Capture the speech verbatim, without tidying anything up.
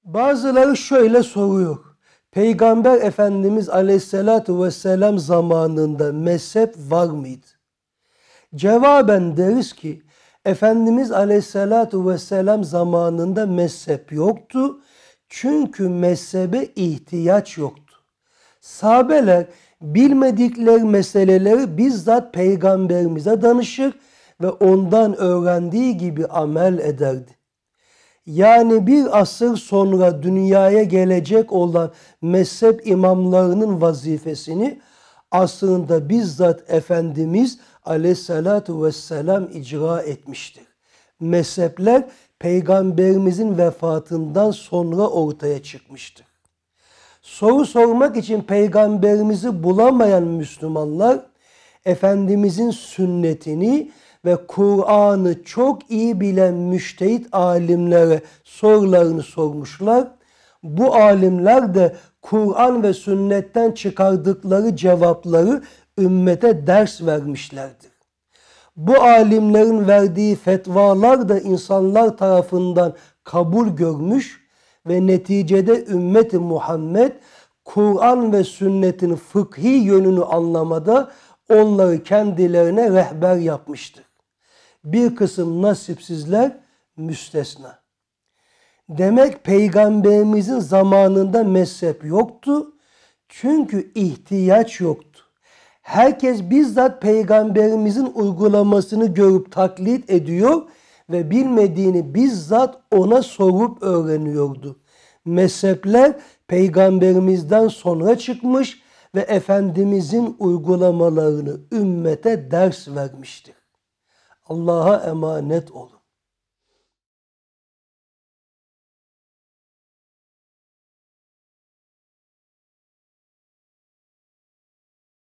Bazıları şöyle soruyor. Peygamber Efendimiz Aleyhisselatü Vesselam zamanında mezhep var mıydı? Cevaben deriz ki Efendimiz Aleyhisselatü Vesselam zamanında mezhep yoktu. Çünkü mezhebe ihtiyaç yoktu. Sahabeler bilmedikleri meseleleri bizzat Peygamberimize danışır ve ondan öğrendiği gibi amel ederdi. Yani bir asır sonra dünyaya gelecek olan mezhep imamlarının vazifesini aslında bizzat Efendimiz Aleyhisselatü Vesselam icra etmiştir. Mezhepler Peygamberimizin vefatından sonra ortaya çıkmıştır. Soru sormak için Peygamberimizi bulamayan Müslümanlar, Efendimizin sünnetini ve Kur'an'ı çok iyi bilen müştehit alimlere sorularını sormuşlar. Bu alimler de Kur'an ve sünnetten çıkardıkları cevapları ümmete ders vermişlerdir. Bu alimlerin verdiği fetvalar da insanlar tarafından kabul görmüş ve neticede ümmeti Muhammed Kur'an ve sünnetin fıkhi yönünü anlamada onları kendilerine rehber yapmıştır. Bir kısım nasipsizler müstesna. Demek Peygamberimizin zamanında mezhep yoktu. Çünkü ihtiyaç yoktu. Herkes bizzat Peygamberimizin uygulamasını görüp taklit ediyor ve bilmediğini bizzat ona sorup öğreniyordu. Mezhepler Peygamberimizden sonra çıkmış ve Efendimizin uygulamalarını ümmete ders vermiştir. Allah'a emanet olun.